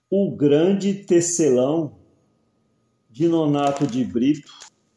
O grande tecelão de Nonato de Brito.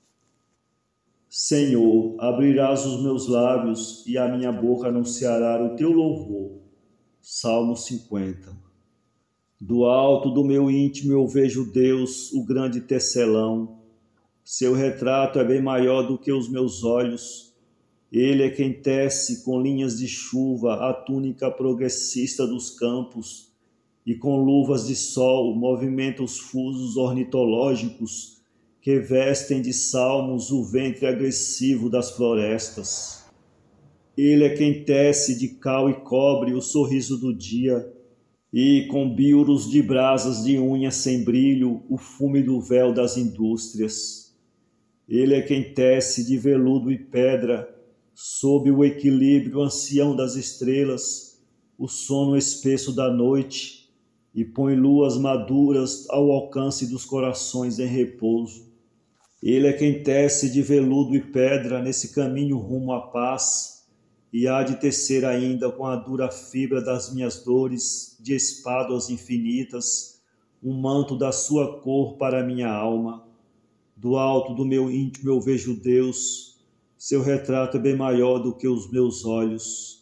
Senhor, abrirás os meus lábios e a minha boca anunciará o teu louvor. Salmo 50. Do alto do meu íntimo eu vejo Deus, o grande tecelão. Seu retrato é bem maior do que os meus olhos. Ele é quem tece com linhas de chuva a túnica progressista dos campos e com luvas de sol movimenta os fusos ornitológicos que vestem de salmos o ventre agressivo das florestas. Ele é quem tece de cal e cobre o sorriso do dia e, com biuros de brasas de unhas sem brilho, o fume do véu das indústrias. Ele é quem tece de veludo e pedra, sob o equilíbrio ancião das estrelas, o sono espesso da noite, e põe luas maduras ao alcance dos corações em repouso. Ele é quem tece de veludo e pedra nesse caminho rumo à paz, e há de tecer ainda com a dura fibra das minhas dores, de espáduas infinitas, um manto da sua cor para a minha alma. Do alto do meu íntimo eu vejo Deus, seu retrato é bem maior do que os meus olhos.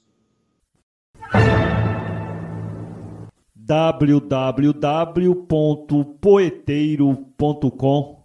www.poeteiro.com